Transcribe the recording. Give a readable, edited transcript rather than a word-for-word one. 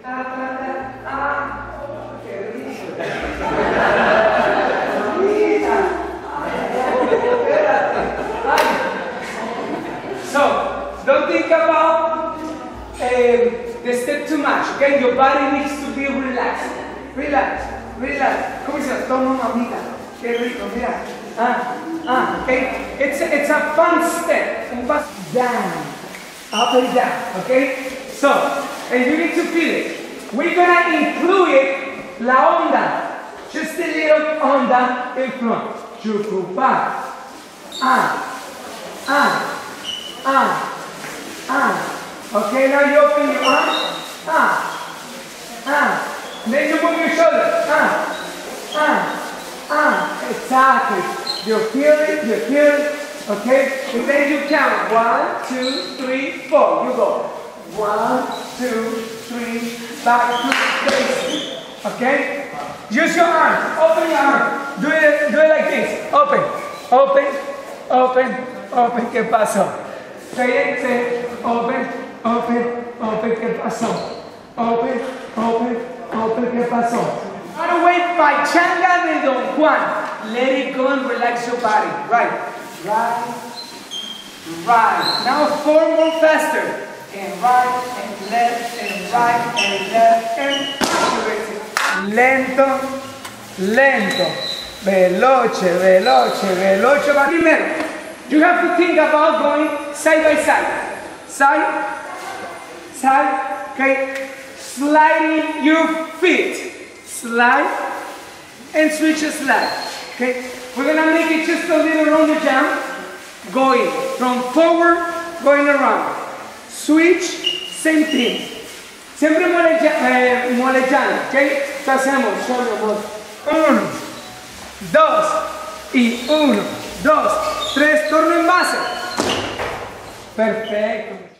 Qué rico. So, don't think about the step too much, okay? Your body needs to be relaxed. Relax, relax. ¿Cómo se toma, mamita? Qué rico, mira. Okay? It's a fun step. Un paso down, up and down, okay? So, and you need to feel it. We're gonna include la onda. Just a little onda in front. Chucupa. Okay, now you open your arm. Then you move your shoulders. Exactly. You feel it, okay? And then you count. 1, 2, 3, 4. You go. 1, 2, 3, back to base. Okay? Use your arms. Open your arms. Do it like this. Open. ¿Qué pasó? Cállense. Open. ¿Qué pasó? Open. ¿Qué pasó? Run away by Changa de Don Juan. Let it go and relax your body. Right. Now 4 more faster. And right and left and right and left and lento. Veloce. But remember, you have to think about going side by side. Side. Okay. Sliding your feet. Slide and switch a slide. Okay. We're gonna make it just a little on the jump. Going from forward, going around. Switch, same thing. Siempre molejando, ¿ok? ¿Qué hacemos? Solo 1, 2 y 1, 2, 3, torno en base. Perfecto.